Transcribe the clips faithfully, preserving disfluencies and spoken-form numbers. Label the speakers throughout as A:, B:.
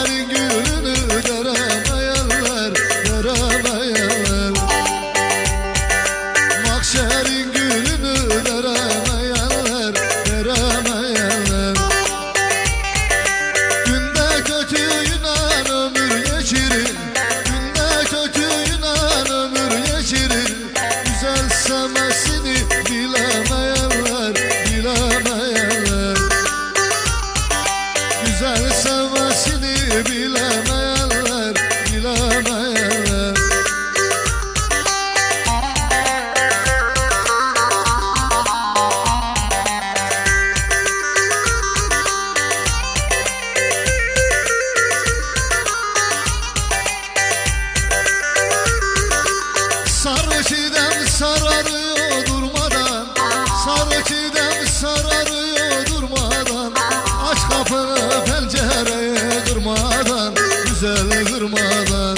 A: Mahşerin gülünü veremeyenler, veremeyenler. Mahşerin gülünü veremeyenler, veremeyenler. Günde kötüyle ömür geçirir, günde kötüyle ömür geçirir. Güzel sevmesini bilemeyenler, bilemeyenler. Güzel sevmesini bilemeyenler, bilemeyenler. Sarı çiğdem sararıyor durmadan, sarı çiğdem sararıyor durmadan. Aç kapını pencereye kırmadan, güzel kırmadan.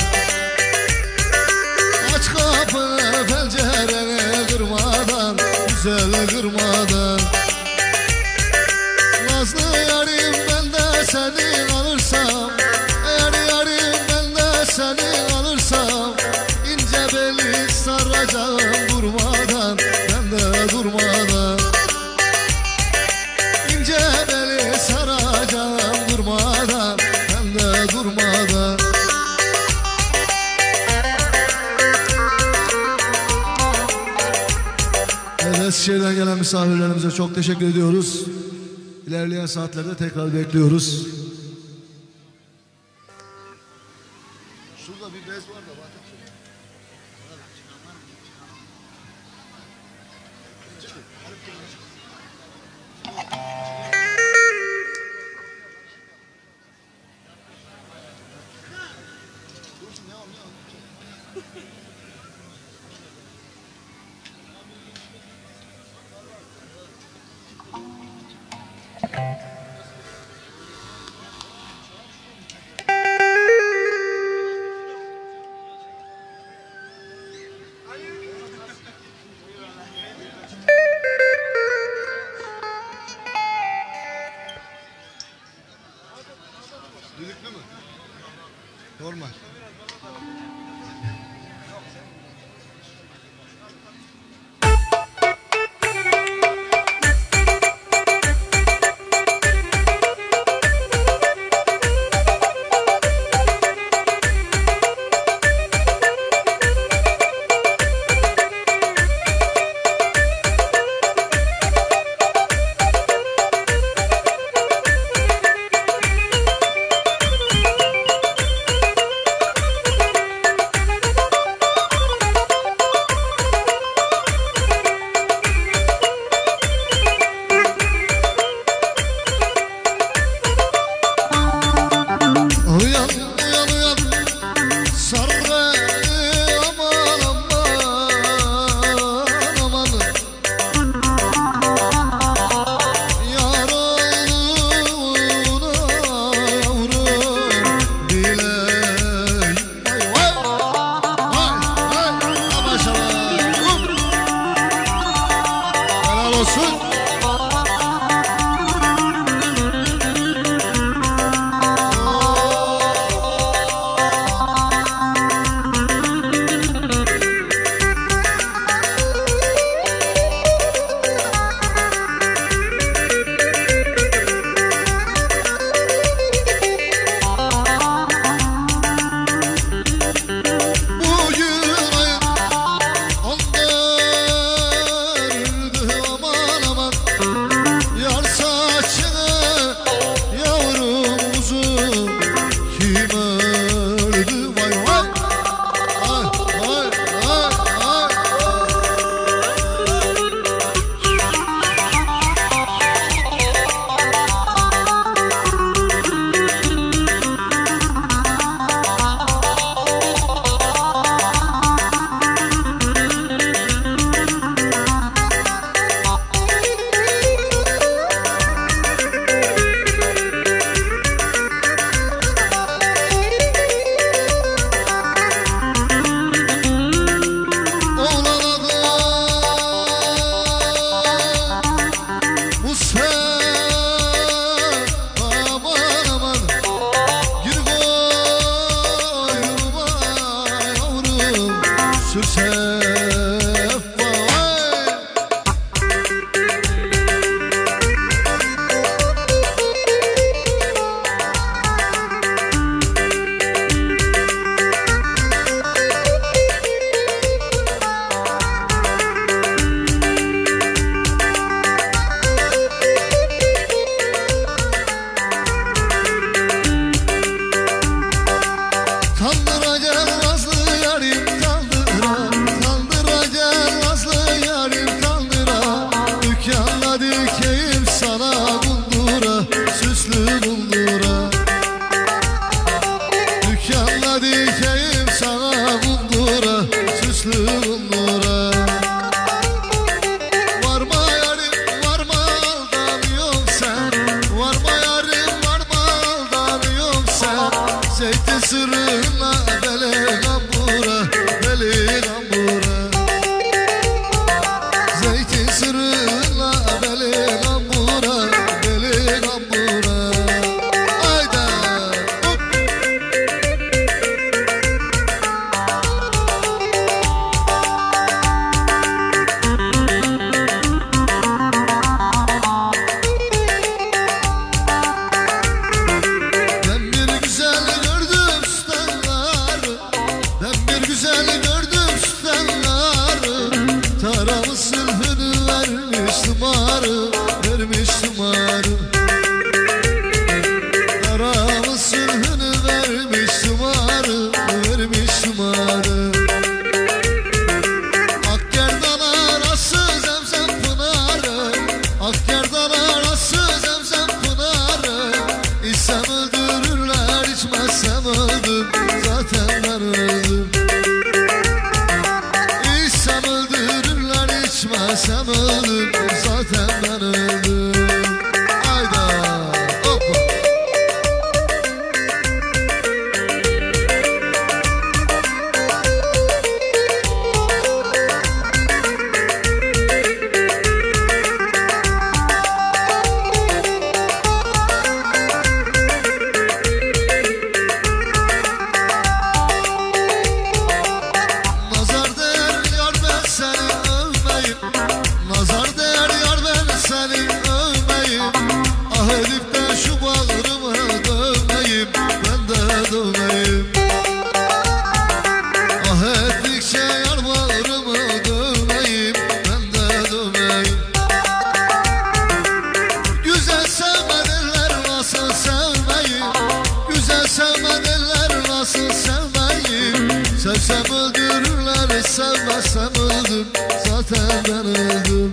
A: Aç kapını pencereye kırmadan, güzel kırmadan. Nazlı yarim ben de seni alırsam, eğer yarim ben de seni alırsam, ince beli saracağım durmadan, ben de durmadan. İnce beli saracağım durmadan, ben de durmadan. Evet, Eskişehir'den gelen misafirlerimize çok teşekkür ediyoruz. İlerleyen saatlerde tekrar bekliyoruz. Şurada bir bez var da bak. Düdüklü mü? Normal. Burada dikeyim sana kundura, süslü kundura. Varma yarim varma aldanıyorum sen, varma yarim varma aldanıyorum sen. Zeytin sırrına beli kambura, beli kambura. Zeytin sırrına beli kambura, beli kambura. Zaten ben öldüm. İçsem öldürürler, içmesem öldüm. Zaten ben öldüm. Hayda hoppa. Nazar değer yar ben seni övmeyim. Ah edip de şu bağrımı dövmeyim, ben de dövmeyim. Ah ettikçe yar bağrımı dövmeyim, ben de dövmeyim. Güzel sevme derler nasıl sevmeyim, güzel sevme derler nasıl sevmeyim. Sevsem öldürürler, sevmezsem öldüm. Zaten ben öldüm.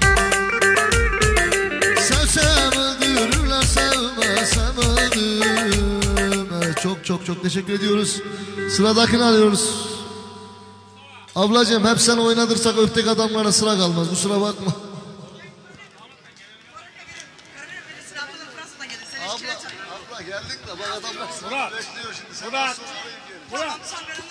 A: Sevsem öldürürler, sevmesem öldüm. Evet, çok çok çok teşekkür ediyoruz. Sıradakini alıyoruz. Ablacığım hep sen oynadırsak öptek adamlara sıra kalmaz. Kusura bakma. Abla, abla geldik de bak adamlar sıra bekliyor şimdi. Sen
B: Murat, Murat.